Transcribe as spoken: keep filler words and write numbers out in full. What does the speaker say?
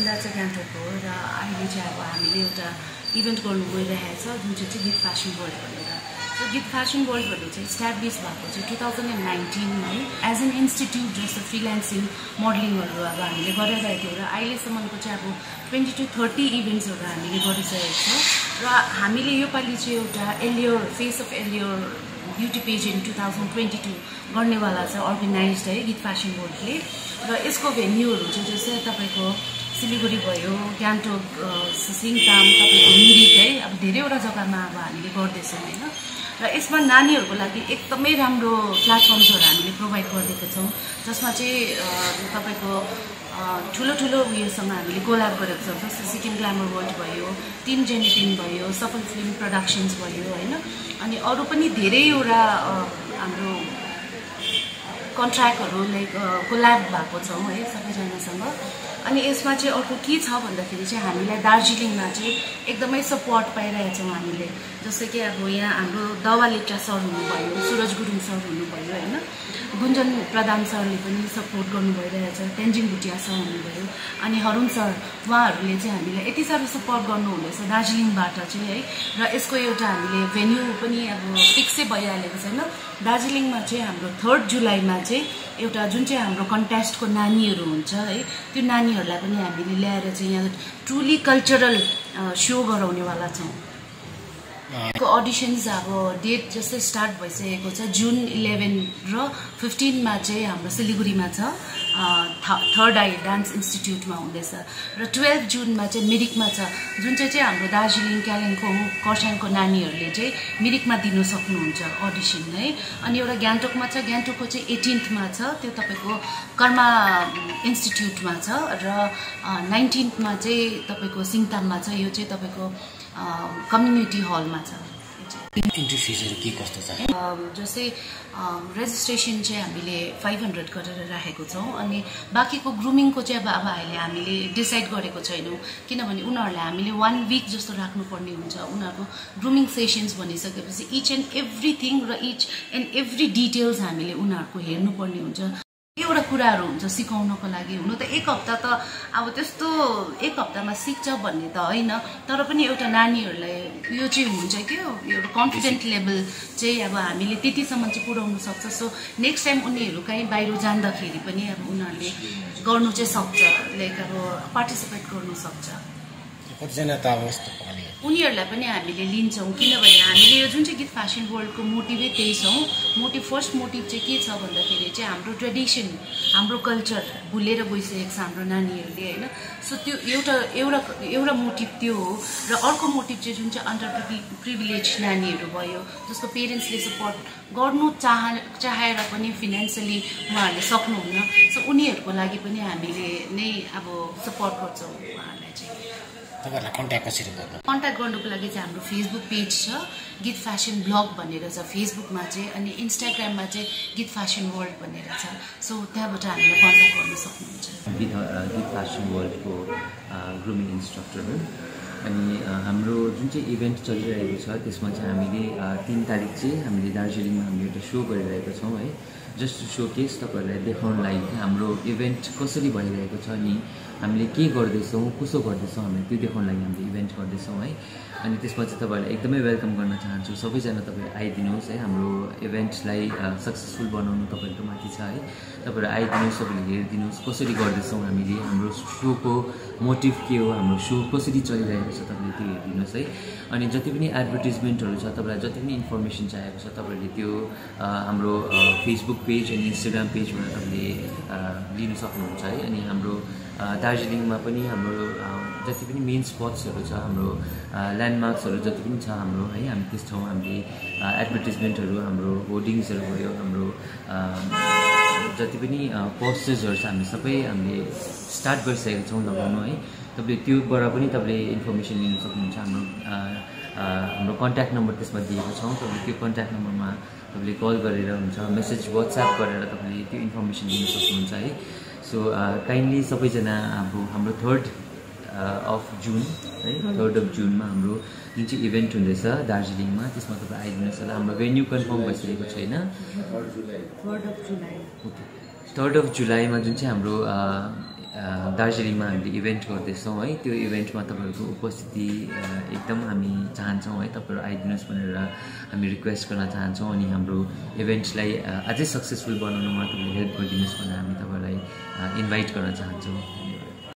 बासिन्दा चाहिँ गान्तोक हो र अहिले चाहिँ अब हामीले एउटा इभेन्ट गर्नु गइरहेको छ जुन चाहिँ चाहिँ गिफ्ट फ्यासन वर्ल्ड भनेर। सो गिफ्ट फ्यासन वर्ल्ड भन्ने चाहिँ इस्टाब्लिस भएको चाहिँ टु थाउजन्ड एन्ड नाइन्टिनमा है एज एन इन्स्टिट्युट जस्तो फ्रिल्यान्सिङ मोडलिङहरू अब हामीले गरिरहेको थियौँ र अहिलेसम्मको चाहिँ अब ट्वेन्टी टु थर्टी इभेन्ट्सहरू हामीले गरिसकेको छ र हामीले योपालि चाहिँ एउटा Elior face of Elior beauty pageant in two thousand twenty two गर्नेवाला छ अर्गनाइज है गिफ्ट फ्यासन वर्ल्डले र यसको भेन्यूहरू चाहिँ जस्तै तपाईँको सिलिगुडी भयो गान्तोक सिङताम तपाईँको मिरिक है अब धेरैवटा जग्गामा अब हामीले गर्दैछौँ होइन र यसमा नानीहरूको लागि एकदमै राम्रो प्लेटफर्म्सहरू हामीले प्रोभाइड गरिदिएको छौँ जसमा चाहिँ तपाईँको ठुलो ठुलो उयोसँग हामीले कोलाब गरेको छौँ जस्तै सिक्किम ग्ल्यामर वर्ल्ड भयो टिन जेनेटिङ भयो सफल फिल्म प्रडक्सन्स भयो होइन अनि अरू पनि धेरैवटा हाम्रो कन्ट्र्याक्टहरू लाइक कोल्याब भएको छौँ है सबैजनासँग। अनि यसमा चाहिँ अर्को के छ भन्दाखेरि चाहिँ हामीलाई दार्जिलिङमा चाहिँ एकदमै सपोर्ट पाइरहेका छौँ हामीले जस्तै कि अब यहाँ हाम्रो दवा लेप्चा सर हुनुभयो सुरज गुरुङ सर हुनुभयो होइन गुन्जन प्रधान सरले पनि सपोर्ट गर्नु भइरहेछ तेन्जिङ भुटिया सर हुनुभयो अनि हरुण सर उहाँहरूले चाहिँ हामीलाई यति साह्रो सपोर्ट गर्नुहुँदैछ दार्जिलिङबाट चाहिँ है र यसको एउटा हामीले भेन्यू पनि अब फिक्सै भइहालेको छैन। दार्जिलिङमा चाहिँ हाम्रो थर्ड जुलाईमा चाहिँ एउटा जुन चाहिँ हाम्रो कन्टेस्टको नानीहरू हुन्छ है त्यो नानीहरूलाई पनि हामीले ल्याएर चाहिँ यहाँ ट्रुली कल्चरल सो गराउनेवाला छौँ। अडिसन्स अब डेट जस्तै स्टार्ट भइसकेको छ जुन इलेभेन र फिफ्टिनमा चाहिँ हाम्रो सिलिगुडीमा छ थर्ड आई डान्स इन्स्टिट्युटमा हुँदैछ र टुवेल्भ जुनमा चाहिँ मिरिकमा छ जुन चाहिँ चाहिँ हाम्रो दार्जिलिङ कालिम्पोङ खरसाङको नानीहरूले चाहिँ मिरिकमा दिन सक्नुहुन्छ अडिसन है। अनि एउटा गान्तोकमा छ गान्तोकको चाहिँ एटिन्थमा छ त्यो तपाईँको कर्मा इन्स्टिट्युटमा छ र नाइन्टिन्थमा चाहिँ तपाईँको सिङताममा छ यो चाहिँ तपाईँको कम्युनिटी हलमा छ। इन्ट्री फिजहरू के कस्तो छ जस्तै रेजिस्ट्रेसन चाहिँ हामीले फाइभ हन्ड्रेड गरेर राखेको छौँ अनि बाँकीको ग्रुमिङको चाहिँ अब अब अहिले हामीले डिसाइड गरेको छैनौँ किनभने उनीहरूलाई हामीले वान विक जस्तो राख्नुपर्ने हुन्छ उनीहरूको ग्रुमिङ सेसन्स भनिसकेपछि इच एन्ड एभ्रिथिङ र इच एन्ड एभ्री डिटेल्स हामीले उनीहरूको हेर्नुपर्ने हुन्छ। एउटा कुराहरू हुन्छ सिकाउनको लागि हुनु त एक हप्ता त अब त्यस्तो एक हप्तामा सिक्छ भन्ने त होइन तर पनि एउटा नानीहरूलाई यो चाहिँ हुन्छ कि एउटा कन्फिडेन्ट लेभल चाहिँ अब हामीले त्यतिसम्म चाहिँ पुर्याउनु सक्छ। सो नेक्स्ट टाइम उनीहरू कहीँ बाहिर जाँदाखेरि पनि अब उनीहरूले गर्नु चाहिँ सक्छ लाइक अब पार्टिसिपेट गर्नु सक्छ। कतिजना त अब उनीहरूलाई पनि हामीले लिन्छौँ किनभने हामीले यो जुन चाहिँ गिफ्ट फ्यासन वर्ल्डको मोटिभै त्यही छौँ। मोटिभ फर्स्ट मोटिभ चाहिँ के छ भन्दाखेरि चाहिँ हाम्रो ट्रेडिसन हाम्रो कल्चर भुलेर गइसकेको छ हाम्रो नानीहरूले होइन। सो त्यो एउटा एउटा एउटा मोटिभ त्यो हो र अर्को मोटिभ चाहिँ जुन चाहिँ अन्डर प्रिभिलेज नानीहरू भयो जसको पेरेन्ट्सले सपोर्ट गर्नु चाह चाहेर पनि फिनेन्सियली उहाँहरूले सक्नुहुन्न सो उनीहरूको लागि पनि हामीले नै अब सपोर्ट गर्छौँ उहाँहरूलाई चाहिँ। तपाईहरुलाई कन्ट्याक्ट कसरी गर्नु कन्ट्याक्ट गर्नुको लागि चाहिँ हाम्रो फेसबुक पेज छ गिफ्ट फ्यासन ब्लग भनेर छ फेसबुकमा चाहिँ अनि इन्स्टाग्राममा चाहिँ गिफ्ट फ्यासन वर्ल्ड भनेर छ। सो त्यहाँबाट हामीले कन्ट्याक्ट गर्न सक्नुहुन्छ। गिफ्ट फ्यासन वर्ल्डको ग्रुमिङ इन्स्ट्रक्टर हो अनि हाम्रो जुन चाहिँ इभेन्ट चलिरहेको छ त्यसमा चाहिँ हामीले तीन तारिक चाहिँ हामीले दार्जिलिङमा हामीले एउटा सो गरिरहेका छौँ है जस्ट टु सो केस तपाईँहरूलाई देखाउनलाई हाम्रो इभेन्ट कसरी भइरहेको छ अनि हामीले के गर्दैछौँ कसो गर्दैछौँ हामीले त्यो देखाउन लागि हामीले इभेन्ट गर्दैछौँ है। अनि त्यसमा चाहिँ तपाईँहरूलाई एकदमै वेलकम गर्न चाहन्छु सबैजना तपाईँ आइदिनुहोस् है हाम्रो इभेन्टलाई सक्सेसफुल बनाउनु तपाईँहरूको माथि छ है। तपाईँहरू आइदिनुहोस् सबैले हेरिदिनुहोस् कसरी गर्दैछौँ हामीले हाम्रो सोको मोटिभ के हो हाम्रो सो कसरी चलिरहेको छ तपाईँले त्यो हेरिदिनुहोस् है। अनि जति पनि एडभर्टिजमेन्टहरू छ तपाईँलाई जति पनि इन्फर्मेसन चाहिएको छ तपाईँले त्यो हाम्रो फेसबुक पेज अनि इन्स्टाग्राम पेजबाट तपाईँले लिन सक्नुहुन्छ है। अनि हाम्रो दार्जिलिङमा पनि हाम्रो जति पनि मेन स्पट्सहरू छ हाम्रो ल्यान्डमार्क्सहरू जति पनि छ हाम्रो है हामी त्यस ठाउँ हामीले एडभर्टिजमेन्टहरू हाम्रो होर्डिङ्सहरू भयो हाम्रो जति पनि पोस्टर्सहरू छ हामी सबै हामीले स्टार्ट गरिसकेका छौँ लगाउनु है। तपाईँले त्योबाट पनि तपाईँले इन्फर्मेसन लिन सक्नुहुन्छ। हाम्रो हाम्रो कन्ट्याक्ट नम्बर त्यसमा दिएको छौँ तपाईँले त्यो कन्ट्याक्ट नम्बरमा तपाईँले कल गरेर हुन्छ मेसेज वाट्सएप गरेर तपाईँले त्यो इन्फर्मेसन लिन सक्नुहुन्छ है। सो काइन्डली सबैजना अब हाम्रो थर्ड अफ जुन है थर्ड अफ जुनमा हाम्रो जुन चाहिँ इभेन्ट हुँदैछ दार्जिलिङमा त्यसमा तपाईँ आइदिनुहोस् होला। हाम्रो भेन्यू कन्फर्म भइसकेको छैन third of July third of जुलाईमा जुन चाहिँ हाम्रो दार्जिलिङमा हामीले इभेन्ट गर्दैछौँ है। त्यो इभेन्टमा तपाईँहरूको उपस्थिति एकदम हामी चाहन्छौँ है। तपाईँहरू आइदिनुहोस् भनेर हामी रिक्वेस्ट गर्न चाहन्छौँ अनि हाम्रो इभेन्ट्सलाई अझै सक्सेसफुल बनाउनमा तपाईँले हेल्प गरिदिनुहोस् भनेर हामी तपाईँलाई इन्भाइट गर्न चाहन्छौँ।